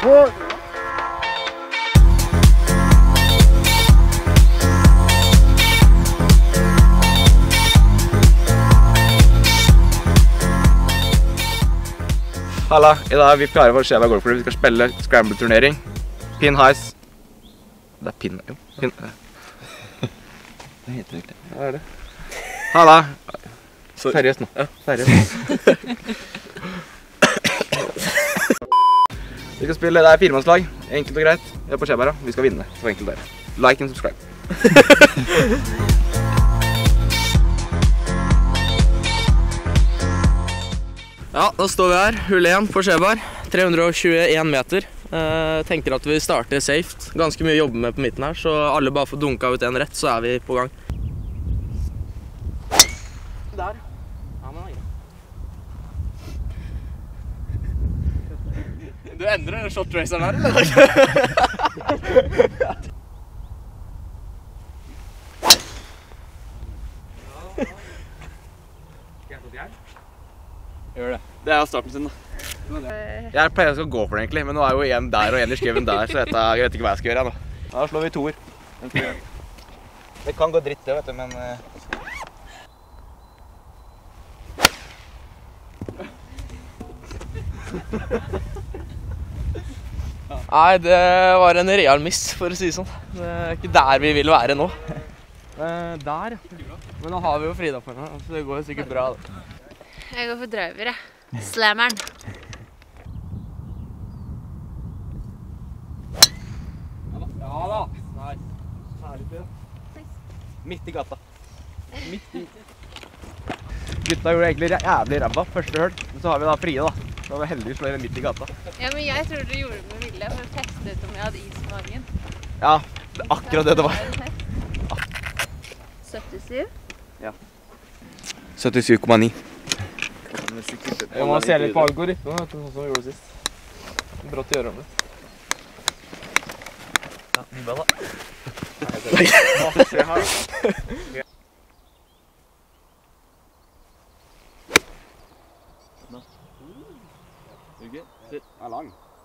Halla, i dag er vi klare for Skjeva Golfklubb. Vi skal spille scramble-turnering. Pin highs. Det er pin, jo. Pin. Det heter ikke det. Hva er det? Halla. Seriøst nå. Ja, seriøst. Vi skal spille, det er firemannslag. Enkelt og greit. Vi er på Skjeva, vi skal vinne. Så enkelt dere. Like and subscribe. Ja, da står vi her, hull 1 på Skjebar, 321 meter. Tenker at vi starter safe. Ganske mye å jobbe med på midten her, så alle bare får dunka ut en rett, så er vi på gang. Der. Ja, men du endrer shot-raceren her, eller? Gjør det. Det er starten sin, da. Jeg pleier å gå for det egentlig, men nå er jo en der og en i skriven der, så jeg vet ikke hva jeg skal gjøre nå. Da slår vi toer. Det kan gå dritt det, vet du, men... Nei, det var en real miss, for å si det sånn. Det er ikke der vi vil være nå. Der, ja. Men nå har vi jo Frida for meg, så det går sikkert bra. Da. Jeg går for driver, jeg. Slammeren. Ja da. Nei. Særlig til. Midt i gata. Midt i. Gutta gjorde egentlig jævlig ræva første høl, men så har vi da Frida da. Da var vi heldig å slå midt i gata. Ja, men jeg tror dere gjorde det med vilje for å teste ut om jeg hadde is i magen. Ja, det er akkurat det det var. 77? Ja. 77,9. Jeg må se litt på algoritmen, sånn som vi gjorde sist. Brått gjøre om det. Ja, nyball da. Den er lang.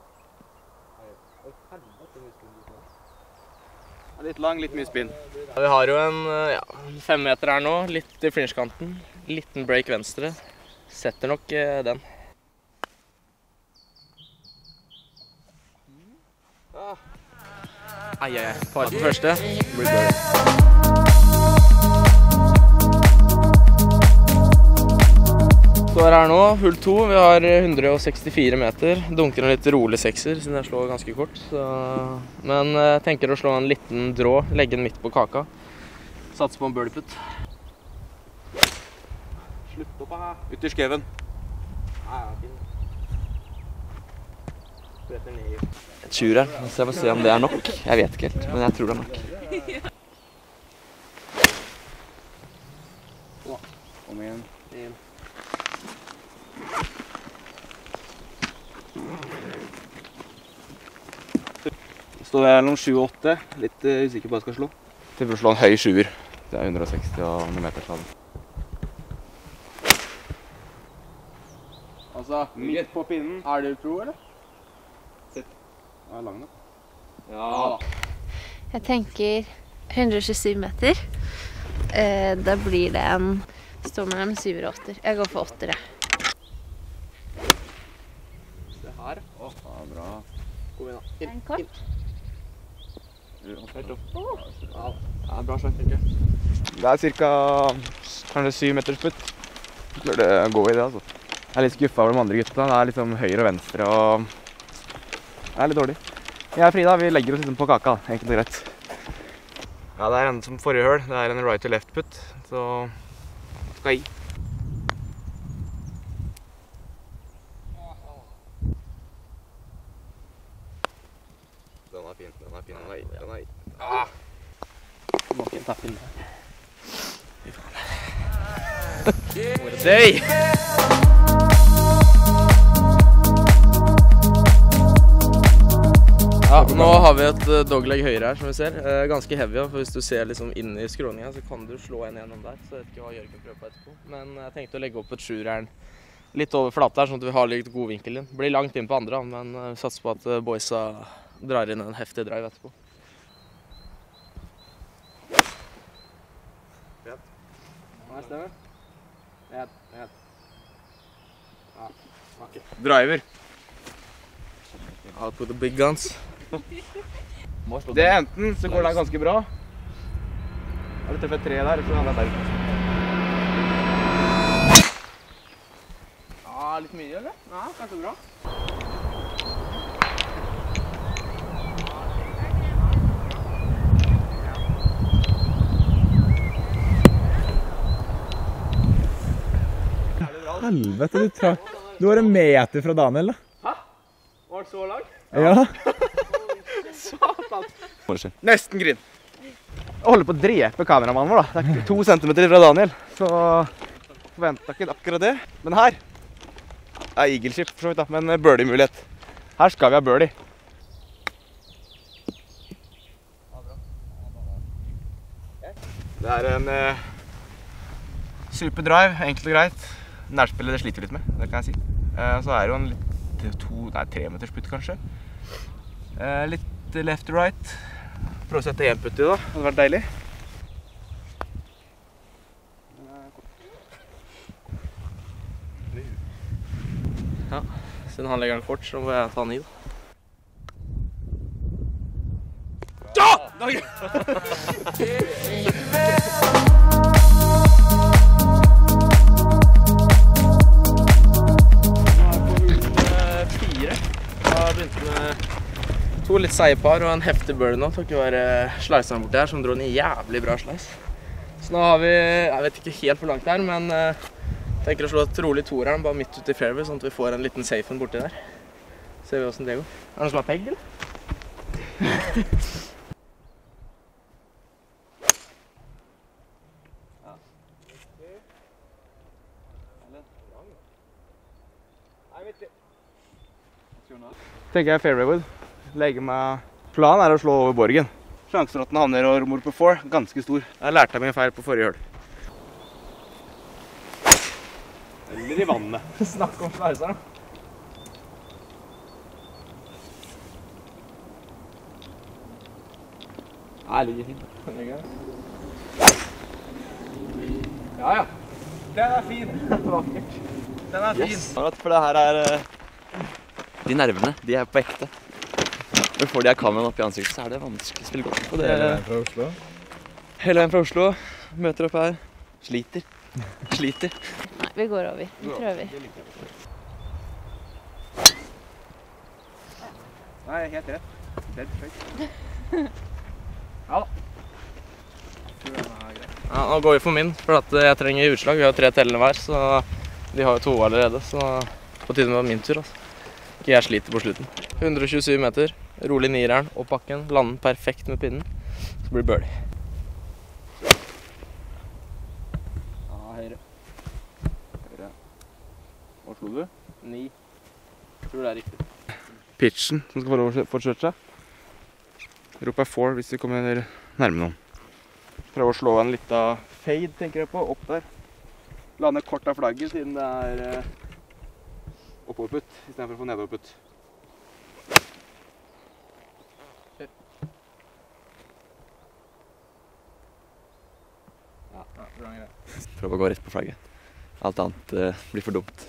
Litt lang, litt mye spinn. Vi har jo en 5 meter her nå, litt i flinchkanten. Liten break venstre. Setter nok den. Ai, ai, ai. Fare på første. Står her nå, hull 2. Vi har 164 meter. Dunker en litt rolig sekser, siden jeg slår ganske kort. Så... Men jeg tenker å slå en liten drå, legge den midt på kaka. Satser på en birdie putt. Slutt opp her. Ut i skreven. Et tjur her, så jeg får se om det er nok. Jeg vet ikke helt, men jeg tror det er nok. Kom igjen. Står jeg mellom 7 og 8. Litt usikker på hva jeg skal slå. Til å slå en høy 7-er. Det er 160 og noen meter sladen. Altså, midt på pinnen. Er det pro, eller? Sitt. Den er lang nok. Ja. Jeg tenker 127 meter. Da blir det en... Står mellom 7 og 8. Jeg går for 8, jeg. Se her. Åh, det er bra. Kom igjen da. En kort. Helt opp. Ja, det er bra slag, tenker jeg. Det er cirka kanskje 7 meters putt. Så bør det gå i det, altså. Jeg er litt skuffet over de andre gutta. Det er liksom høyre og venstre og... Det er litt dårlig. Jeg og Frida, vi legger oss liksom på kaka, enkelt og greit. Ja, det er en som forrige høl. Det er en right to left putt, så... Skal i. Den er fin, den er fin. Den er i. Ah! Må ikke tappe inn der. Fy faen. What a day! Ja, nå har vi et dogleg høyre her, som vi ser. Ganske heavy, for hvis du ser liksom inn i skråningen, så kan du slå en gjennom der. Så jeg vet ikke hva Jørgen prøver på etterpå. Men jeg tenkte å legge opp et 7-eren litt over flata her, sånn at vi har litt god vinkel inn. Blir langt inn på andre, men vi satser på at boysa drar inn en heftig drive etterpå. Driver. Out with the big guns. Det er enten så går det ganske bra. Har du treffet 3 der, så er det der. Ja, litt mye, eller? Ja, kanskje bra. Helvete, du var en meter fra Daniel, da. Hæ? Var det så langt? Ja. Satan! Nesten grinn. Jeg holder på å drepe kameramannen vår, da. Det er 2 centimeter fra Daniel, så forventet ikke akkurat det. Men her er eagle-ship for så vidt, da, men birdie-mulighet. Her skal vi ha birdie. Det er en super drive, enkelt og greit. Nærspillet det sliter litt med, det kan jeg si. Så er det jo en litt 3 meters putt kanskje. Litt left to right. Prøve å sette 1 putt i da, det hadde vært deilig. Ja, siden han legger den kort, så må jeg ta 9 da. Begynte med 2 litt seige par og en heftig birdie nå. Takket være sliceren borti her som dro en jævlig bra slice. Så nå har vi, jeg vet ikke helt hvor langt det er, men tenker å slå et rolig toeren bare midt ute i fairway, sånn at vi får en liten safen borti der. Ser vi hvordan det går. Er det noen som har pegg, eller? Tenker jeg fairwaywood. Legger meg... Planen er å slå over borgen. Sjansen for at den havner og rommer på 4, ganske stor. Jeg lærte meg en feil på forrige høl. Eller i vannet. Snakk om slicer da. Ja, det ligger fint. Ja, ja. Den er fin. Vakkert. Den er fin. Yes. For det her er... De nervene, de er på ekte. Når du får de her kameraene opp i ansiktet, så er det vanskelig å spille godt på det. Hele veien fra Oslo. Hele veien fra Oslo. Møter opp her. Sliter. Sliter. Nei, vi går over. Vi prøver. Nei, helt rett. Dead straight. Ja da. Ja, nå går vi for min, for at jeg trenger utslag. Vi har 3 tellende hver, så de har jo 2 allerede, så på tiden var min tur, altså. Ikke jeg sliter på slutten. 127 meter, rolig 9-eren og pakken, landen perfekt med pinnen, så blir det birdie. Ja, høyre. Høyre. Hva slo du? 9. Jeg tror det er riktig. Pitchen som skal få lov å fortsette seg. Roper 4 hvis vi kommer nærme noen. Prøv å slå en litt av fade, tenker jeg på, opp der. Lande kort av flagget siden det er oppoverputt, i stedet for å få nedoverputt. Ja, bra greit. Prøv å gå rett på flagget. Alt annet blir for dumt.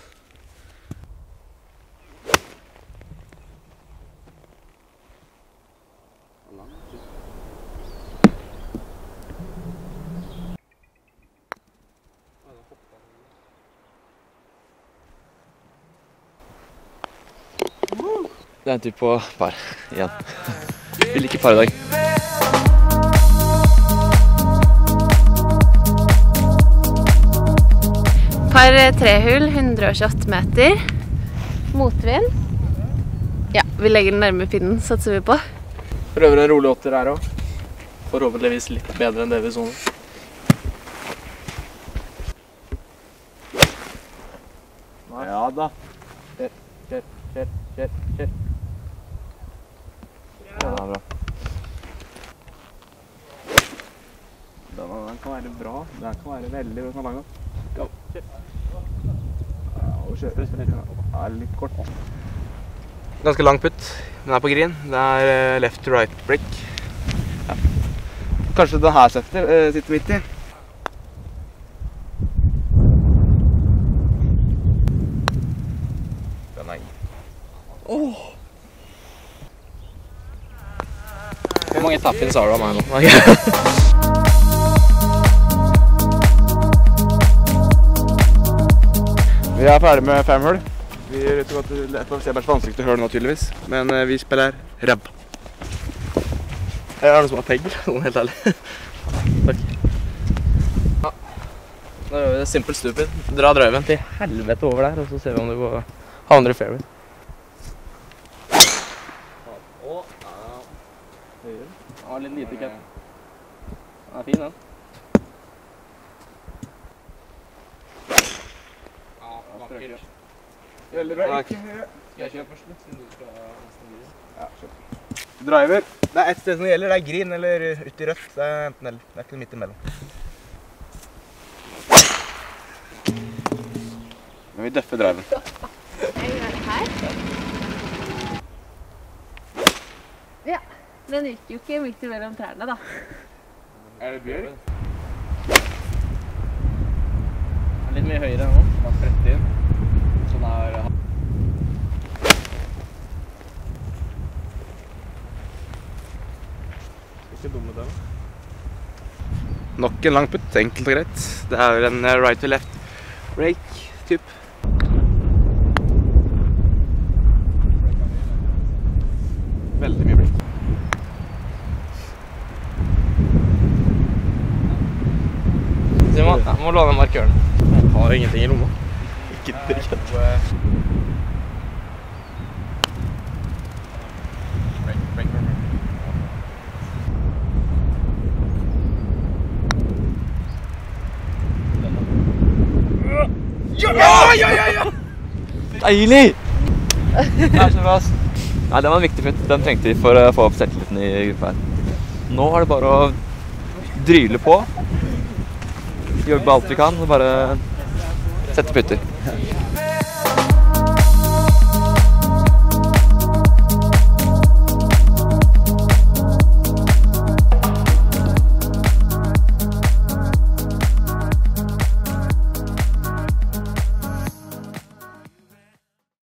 Det er en tur på par igjen. Vi liker par i dag. Par 3-hull, 128 meter. Motvind. Ja, vi legger den nærme pinnen, satser vi på. Prøver en rolig 8 her også. Forhåpentligvis litt bedre enn det vi så nå. Ja da. Kjør. Ja, bra. Den kan være bra. Den kan være veldig lang. Go. Kjør. Ja, litt kort. Ganske lang putt. Den er på green. Det er left to right brick. Kanskje den her sitter midt i. Den er i. Hvor mange tappins har du av meg nå? Vi er ferdig med 5 hull. Vi ser bare på ansiktet og hører nå tydeligvis, men vi spiller ræv. Jeg har noe som har pegg, sånn helt ærlig. Takk. Ja. Da gjør vi det simple stupid. Dra drøyven til helvete over der, og så ser vi om du havner i fairway. Ja, litt lite cut. Den er fin, den. Ja, vakkert. Gjelder det ikke? Skal jeg kjøre først, siden du skal nesten videre? Ja, kjør. Driver. Det er ett sted som gjelder. Det er green eller ut i rødt. Det er enten eller. Det er ikke midt imellom. Men vi døffer driven. Jeg gjør det her. Ja, den gikk jo ikke midt imellom trærne da. Er det bjørk? Litt mye høyere nå. Bare sprette inn. Sånn er... Ikke dumme det. Nok en lang putt, enkelt og greit. Det er en right to left rake typ. Veldig mye blikk. Simon, jeg må låne markøren. Jeg har ingenting i lomma. Ikke dritt. Deilig! Det er så bra. Nei, det var en viktig putt. Den trengte vi for å få opp selvtilliten i gruppa her. Nå er det bare å dryle på. Jobbe alt vi kan og bare sette putter.